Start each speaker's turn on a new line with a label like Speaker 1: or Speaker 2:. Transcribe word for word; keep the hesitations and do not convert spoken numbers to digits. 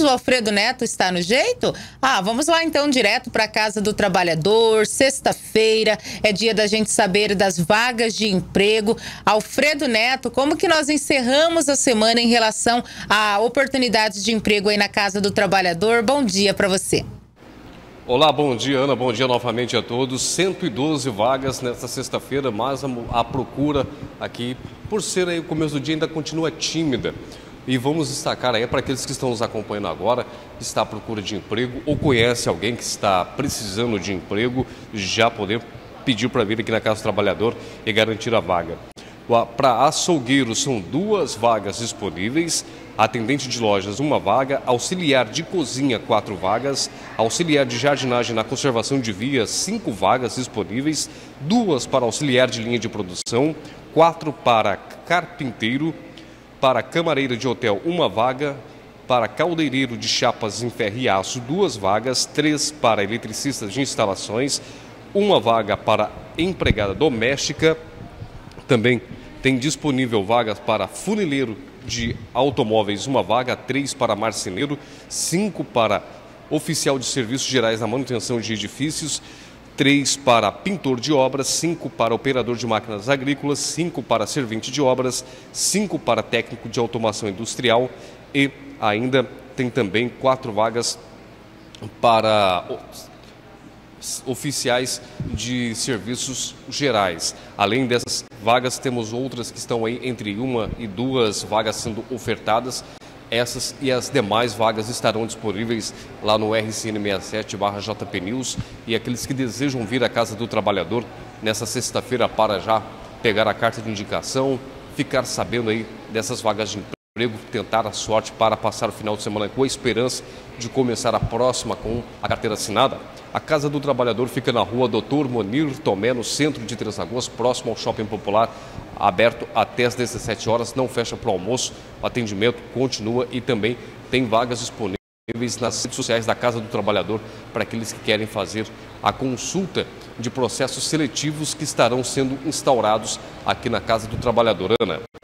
Speaker 1: O Alfredo Neto está no jeito? Ah, vamos lá então direto para a Casa do Trabalhador. Sexta-feira é dia da gente saber das vagas de emprego. Alfredo Neto, como que nós encerramos a semana em relação a oportunidades de emprego aí na Casa do Trabalhador? Bom dia para você.
Speaker 2: Olá, bom dia, Ana. Bom dia novamente a todos. cento e doze vagas nesta sexta-feira, mas a, a procura aqui, por ser aí o começo do dia, ainda continua tímida. E vamos destacar aí para aqueles que estão nos acompanhando agora, que está à procura de emprego ou conhece alguém que está precisando de emprego, já poder pedir para vir aqui na Casa do Trabalhador e garantir a vaga. Para açougueiro são duas vagas disponíveis, atendente de lojas uma vaga, auxiliar de cozinha quatro vagas, auxiliar de jardinagem na conservação de vias cinco vagas disponíveis, duas para auxiliar de linha de produção, quatro para carpinteiro, para camareiro de hotel uma vaga, para caldeireiro de chapas em ferro e aço duas vagas, três para eletricistas de instalações, uma vaga para empregada doméstica. Também tem disponível vagas para funileiro de automóveis, uma vaga, três para marceneiro, cinco para oficial de serviços gerais na manutenção de edifícios, três para pintor de obras, cinco para operador de máquinas agrícolas, cinco para servente de obras, cinco para técnico de automação industrial e ainda tem também quatro vagas para oficiais de serviços gerais. Além dessas vagas, temos outras que estão aí entre uma e duas vagas sendo ofertadas. Essas e as demais vagas estarão disponíveis lá no R C N sessenta e sete barra J P News. E aqueles que desejam vir à Casa do Trabalhador nessa sexta-feira para já pegar a carta de indicação, ficar sabendo aí dessas vagas de emprego, tentar a sorte para passar o final de semana com a esperança de começar a próxima com a carteira assinada. A Casa do Trabalhador fica na rua doutor Monir Tomé, no centro de Três Lagoas, próximo ao Shopping Popular, aberto até às dezessete horas, não fecha para o almoço, o atendimento continua e também tem vagas disponíveis nas redes sociais da Casa do Trabalhador para aqueles que querem fazer a consulta de processos seletivos que estarão sendo instaurados aqui na Casa do Trabalhador. Ana.